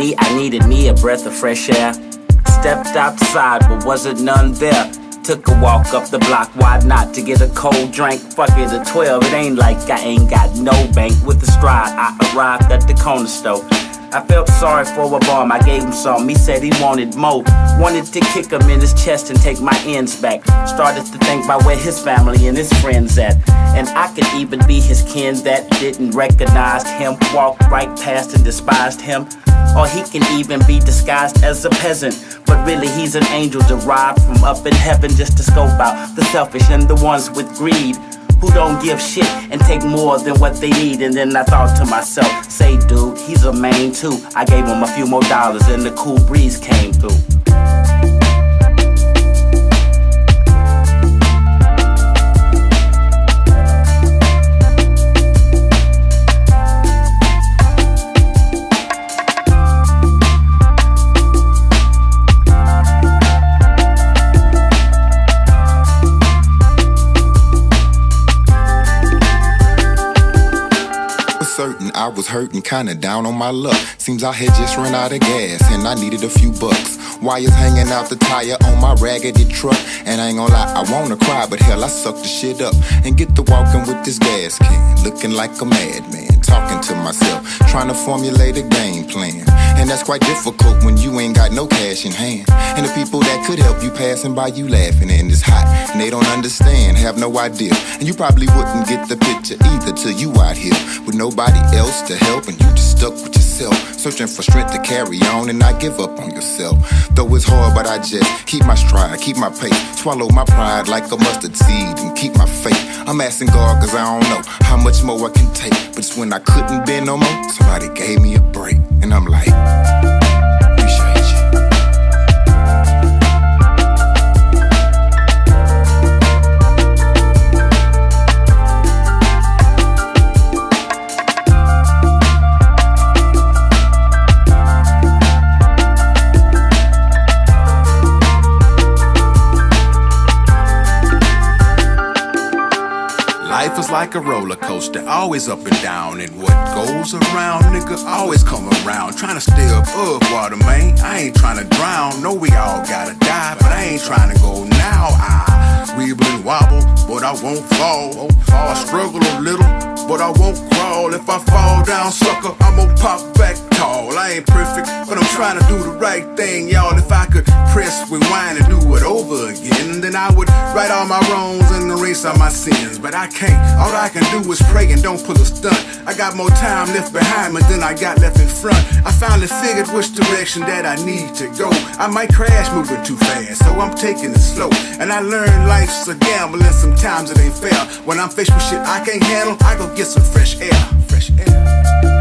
me, I needed me a breath of fresh air. Stepped outside, but wasn't none there. Took a walk up the block, why not, to get a cold drink? Fuck it, at 12, it ain't like I ain't got no bank. With a stride, I arrived at the corner store. I felt sorry for a bum, I gave him some. He said he wanted more. Wanted to kick him in his chest and take my ends back. Started to think about where his family and his friends at. And I could even be his kin that didn't recognize him, walked right past and despised him. Or he can even be disguised as a peasant, but really he's an angel derived from up in heaven, just to scope out the selfish and the ones with greed, who don't give shit and take more than what they need. And then I thought to myself, say dude, he's a man too. I gave him a few more dollars and the cool breeze came through. I was hurting, kinda down on my luck. Seems I had just run out of gas and I needed a few bucks. Wires hanging out the tire on my raggedy truck. And I ain't gonna lie, I wanna cry, but hell, I suck the shit up and get to walking with this gas can, looking like a madman, talking to myself, trying to formulate a game plan. And that's quite difficult when you ain't got no cash in hand. And the people that could help you passing by you laughing, and it's hot and they don't understand, have no idea. And you probably wouldn't get the picture either till you out here with nobody else to help, and you just stuck with yourself, searching for strength to carry on and not give up on yourself. Though it's hard, but I just keep my stride, keep my pace, swallow my pride like a mustard seed and keep my faith. I'm asking God cause I don't know how much more I can take, but it's when I couldn't bear no more, somebody gave me a break. And I'm like, appreciate you. Life is like a roller coaster, always up and down. And what goes around, nigga, always come around. Trying to stay above water, man, I ain't trying to drown. No, we all gotta die, but I ain't trying to go now. I weeble and wobble, but I won't fall. I struggle a little, but I won't crawl. If I fall down, sucker, I'm gonna pop back tall. I ain't perfect, but I'm trying to do the right thing, y'all. If I could press rewind and do it over again, then I would right all my wrongs and erase all my sins. But I can't, all I can do is pray and don't pull a stunt. I got more time left behind me than I got left in front. I finally figured which direction that I need to go. I might crash moving too fast, so I'm taking it slow. And I learned life's a gamble and sometimes it ain't fair. When I'm faced with shit I can't handle, I go get some fresh air. Fresh air.